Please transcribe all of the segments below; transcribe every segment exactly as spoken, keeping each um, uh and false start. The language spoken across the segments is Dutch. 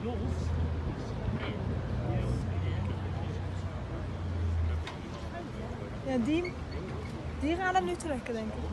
Ja, die, die gaan hem nu trekken, denk ik.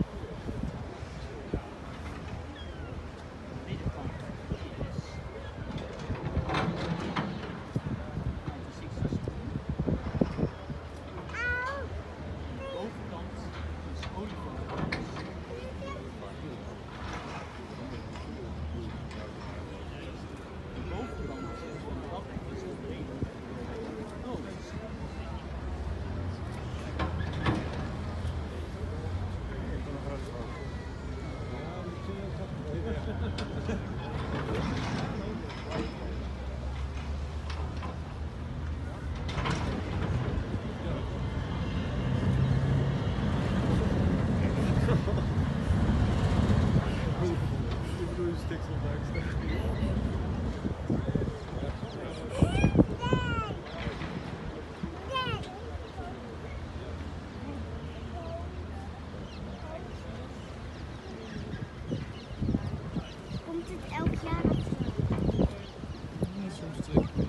Komt dit elk jaar of zo? Ja, soms twee keer.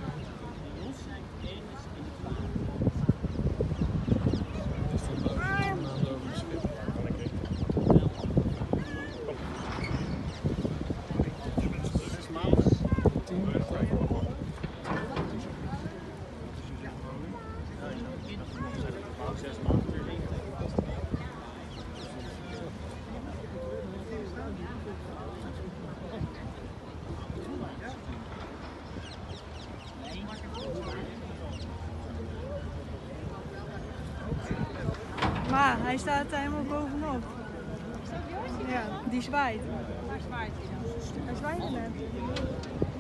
Is dat leuk? Maanden over de schip. Zes maanden? Tien? Zes maanden. Maar hij staat er helemaal bovenop. Is dat Joost? Ja, die zwaait. Waar zwaait hij dan? Hij zwaait er net.